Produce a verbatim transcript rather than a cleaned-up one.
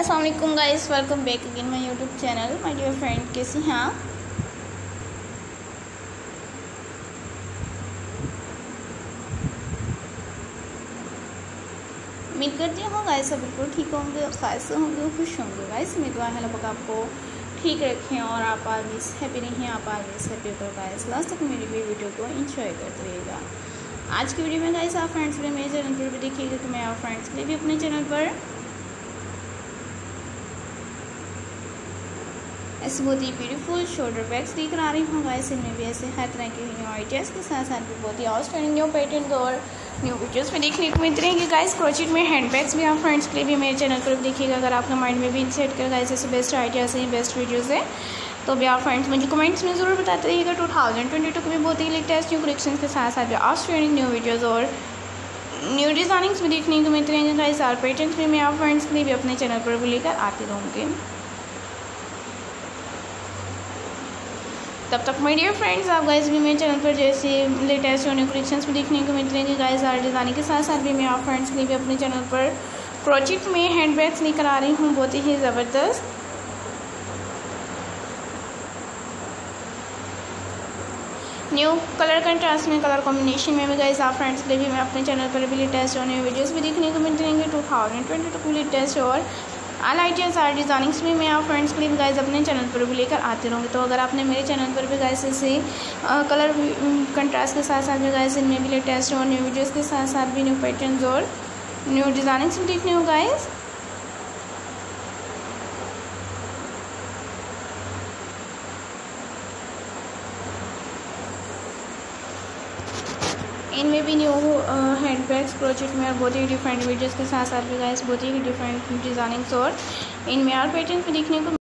अस्सलाम वालेकुम guys, welcome back again my YouTube channel. My dear friend, कैसी हैं आप? उम्मीद करती हूँ गाइस सब बिल्कुल ठीक होंगे और खास होंगे, खुश होंगे। गाइस उम्मीद है अल्लाह पाक आपको ठीक रखें और आप ऑलवेज हैप्पी रहें, आप ऑलवेज हैप्पी करो। गाइस लास्ट तक मेरी भी वीडियो को एंजॉय करते रहिएगा। आज की वीडियो में गाइस आप फ्रेंड्स के लिए मेरे चैनल पर भी देखिएगा कि मैं आप फ्रेंड्स के लिए भी अपने चैनल पर ऐसे बहुत ही ब्यूटीफुल शोल्डर बैग्स लेकर आ रही हूँ। गाइस इनमें भी ऐसे हर तरह के न्यू आइडियाज़ के साथ साथ भी बहुत ही आउटस्टैंडिंग न्यू पैटर्न और न्यू वीडियोस में देखने को मिलते रहेंगे। गाइस क्रोचेट में हैंड बैग्स भी आप फ्रेंड्स के लिए भी मेरे चैनल पर भी देखिएगा। अगर आपका माइंड में भी इंसेट कर गाइस ऐसे बेस्ट आइडियाज़ हैं, बेस्ट वीडियोज़ हैं, तो भी आप फ्रेंड्स मुझे कमेंट्स में ज़रूर बताते रहिएगा। टू थाउजेंड ट्वेंटी टू के भी बहुत ही लेटेस्ट न्यू कलेक्शन के साथ साथ भी आउटस्टैंडिंग न्यू वीडियोज़ और न्यू डिज़ाइनिंग्स भी देखने को मिलते रहेंगे। गाइस आर पैटर्न्स भी मैं आप फ्रेंड्स के लिए भी अपने चैनल पर भी लेकर आती रहूँगी। तब तक माय डियर फ्रेंड्स, आप गाइस भी मेरे चैनल पर जैसे लेटेस्ट और न्यू कलेक्शंस भी देखने को मिलते रहेंगे। गाइस आर डिज़ाइनिंग के साथ साथ भी मैं आप फ्रेंड्स के लिए भी अपने चैनल पर क्रोचेट में हैंड बैग्स लेकर आ रही हूँ, बहुत ही ज़बरदस्त। न्यू कलर कंट्रास्ट में, कलर कॉम्बिनेशन में भी गाइस आप फ्रेंड्स के लिए भी मैं अपने चैनल पर भी लेटेस्ट और न्यू वीडियोस भी देखने को मिलते रहेंगे। टू थाउजेंड ट्वेंटी टू की लेटेस्ट और ऑल आइडियाज़ आर डिज़ाइनिंग्स भी मैं आप फ्रेंड्स के लिए भी गाइस अपने चैनल पर भी लेकर आते रहूँगी। तो अगर आपने मेरे चैनल पर भी गाइस ऐसे कलर कंट्रास्ट के साथ साथ भी गाइस इनमें भी लेटेस्ट और न्यू वीडियोस के साथ साथ भी न्यू पैटर्न्स और न्यू डिज़ाइनिंग्स भी देखने हो गाइस, इनमें भी न्यू हैंड बैग्स क्रोचेट में और बहुत ही डिफरेंट वीडियोस के साथ साथ भी गाइस बहुत ही डिफरेंट डिज़ाइनिंग्स और इनमें और पैटर्न भी देखने को